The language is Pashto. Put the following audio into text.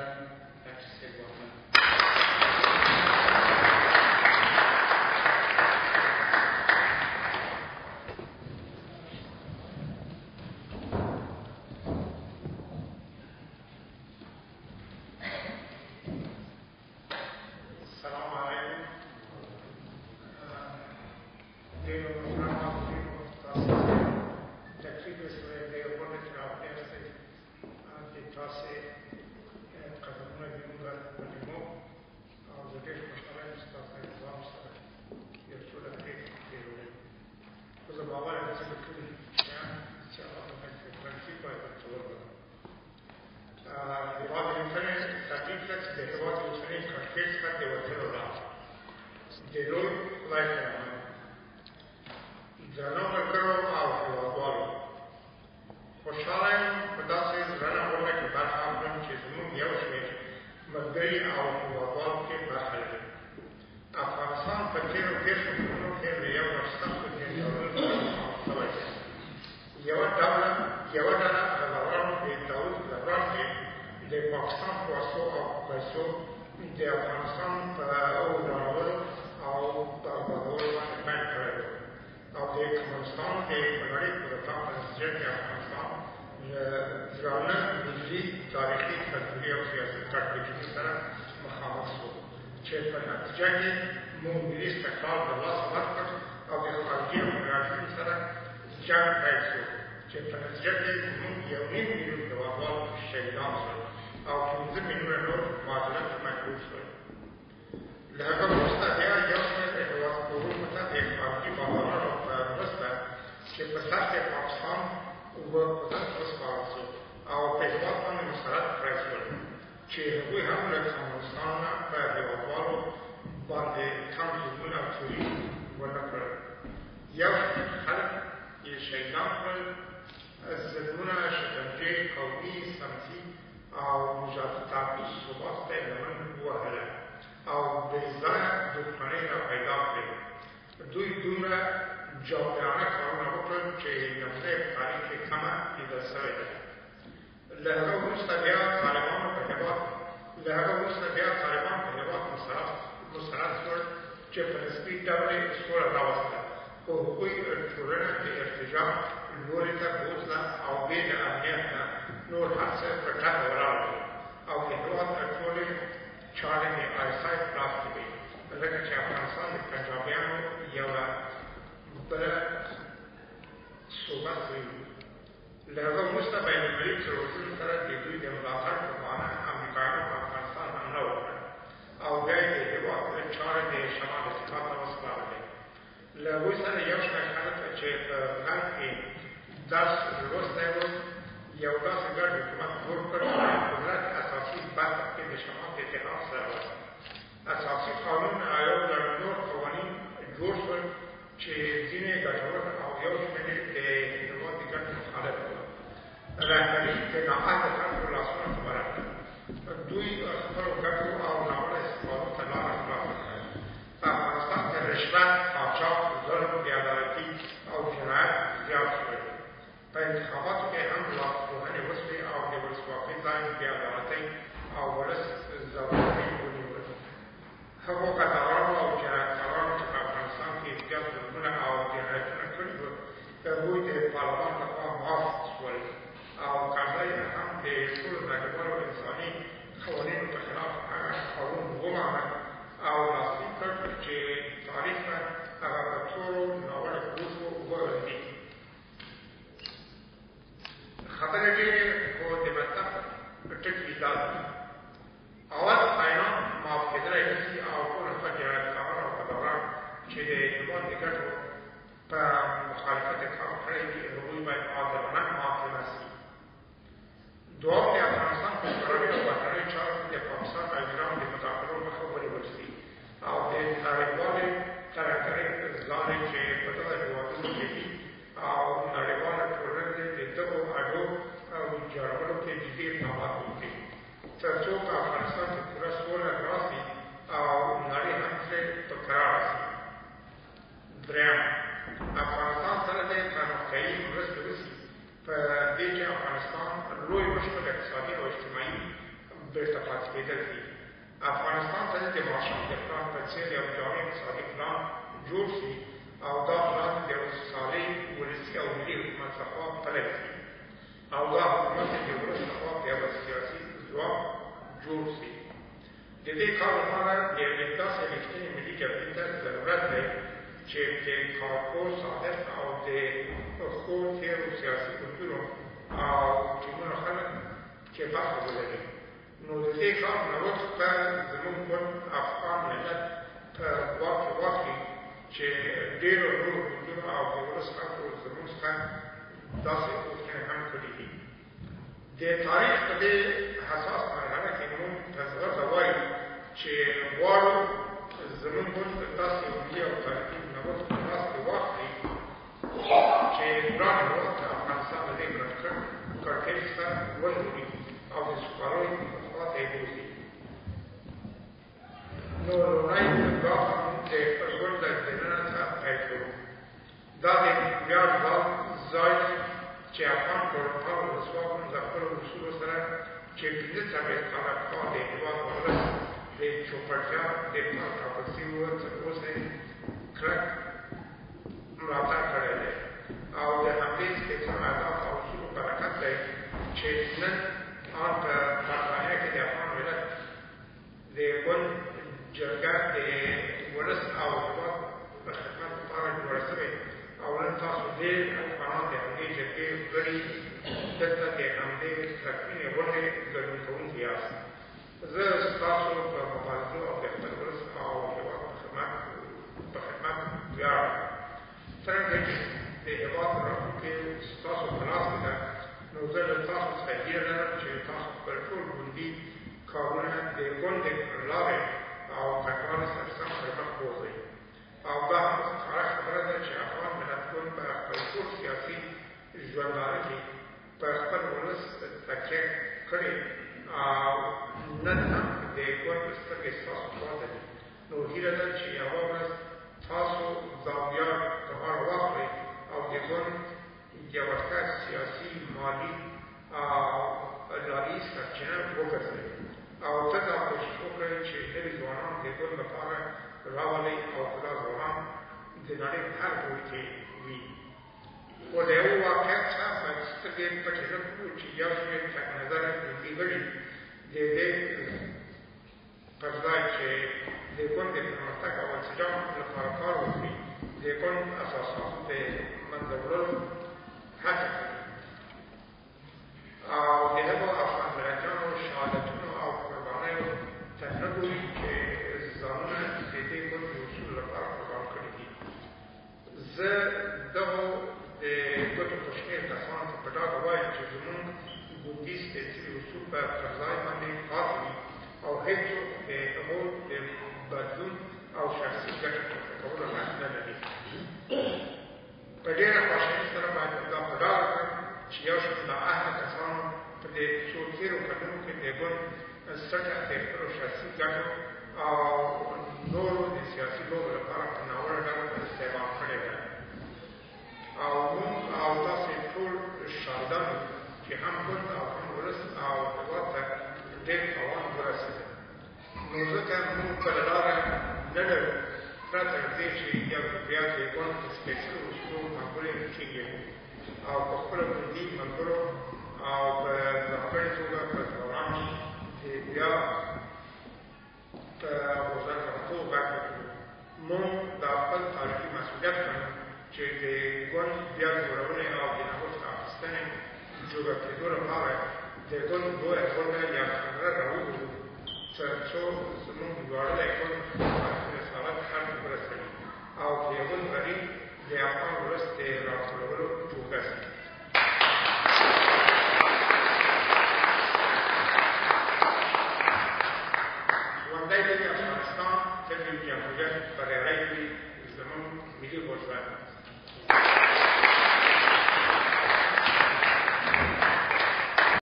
turn back to Sid Wakman. بېرته پاتې کېدل دي. افغانستان ته د مارشال د پلان په څېر یو جامع اقتصادي پلان جوړ شي او دا پلان د یو صالح ولسي او ملي حکومت لخوا پلی شي او دا حکومت د ولس لخوا په یوه سیاسي ځواک جوړ شي. د دې کار لپاره د یوې داسې رښتینې ملي جبهې ته ضرورت دی چې د کارپوه صادق او د ښو تېرو سیاسي ګوندونو او ټیمونو خلک چې برخه ولري. نو د دې کار نوښت به زموږ ګوند افغان ملت په واک کې واخلي چې ډېرو نورو ګوندونو او د ولس خلکو زموږ څخه داسې غوښتنې هم کړي دي. د تاریخ په دې حساس مرحله کې موږ په زغرده وایو چې غواړو زموږ ګوند داسې یو ملي او تاریخي نوښت په لاس کې واخلي چې ګران هېواد افغانستان د دې کړکۍ څخه وژغوري او د سوکالۍ خوا ته یې بوځي. نو لومړی ګام موږ د خپل ګوند له دننه څخه پیل کړو. دا د ویاړ ځای دی چې افغان ټولنپالو ولسواکانو د خپلو اصولو سره چې ۴۵ کاله پخوا د هېواد په ولس د چوپړتیا د پلان ټاکل شوي وو تر اوسه یې کلک ملاتړ کړی دی او د همدې سپېڅلو اهدافو او اصولو برکت دی چې نن ان په برطانیه کې د افغان ملت د ګوند جرګه د ولس او هېواد د خدمت لپاره جوړه شوې او نن تاسو ډېر افغانان د همدې جرګې غړي دلته د همدې تکوینې غونډې ګډون کوونکي یاست. زه ستاسو په مبارزو او د خپل ولس او هېواد په خدمت ویاړم. څرنګه چې د هېواد راتلونکې ستاسو په لاس کې ده نو زه له تاسو څخه هیله لرم چې تاسو خپل ټول ګوندي کارونه د ګوند د کړنلارې او کټوالۍ سره سم پر مخ بوځئ. او دا هم ښکاره خبره ده چې افغان ملت ګوند په خپل ټول سیاسي ژوندانه کې پر خپل ولس تکیه کړې او نن هم د ګوند سترګې ستاسو خواته دي. نو هیله ده چې یوه ورځ تاسو زاویه په غاړه واخلئ او د ګوند یوه ښه سیاسي مالي او اداري سرچینه وګرځوئ او ته دا کوشش وکړئ چې نوي ځوانان د ګوند لپاره راولئ او که دا ځوانان د نړۍ په هر ګوټ کې وي. خو د یوه واقعیت څخه باید سترګې پټې نه کړو چې یو شمېر تک نظره ګوندي غړي د دې پر ځای چې د ګوند د پرمختګ او انسجام لپاره کار وکړي د ګوند اساساتو د منځه وړلو هڅه کوي او د هغو افغان ملتیانو شهادتونو او قربانیو ته نه ګوري چې ځانونه د دې ګوند د اصولو لپاره قربان کړي دي. زه دغو د ګوتو په شمېر کسانو ته په ډاګه وایم چې زموږ ګوندي سپېڅلي اصول به پر ځای باندې پاتې وي او هېڅوک د هغو د بدلون او شخصي ګټې پورته کولو حق نه لري. په ډېره خواشیني سره باید دا په ډاګه کړم چې یو شمېر نااهله کسانو په دې څو تېرو کلونو کې د ګوند څټه د خپلو شخصي ګټو او نورو د سیاسي لوبو لپاره په ناوړه ډول استعمال کړې ده او موږ او تاسې ټول شاهدان یو چې هم ګوند او هم ولس او هېواد ته ډېر تاوان ورسېده. نو ځکه موږ بله لاره نه لرو پرته له دې چې یو بیا د ګوند په سپېڅلو اصولو معقولې وټینګوو او په خپلو ګوندي ملګرو او په ځانګړې توګه په ځوانانو د بیا په غوځېدو غږ وکړو. موږ دا خپل تاریخي مسؤلیت ګڼو چې د ګوند بیا جوړونې او د نوښت اخیستنې جوړه کېدو لپاره د ګوند لویه غونډه یا کنګره راوبولو تر څو زموږ ویاړلی ګوند خپل رسالت هر ورسوي او د ګوند غریب د افغان ولس د راټولولو جوګه شي.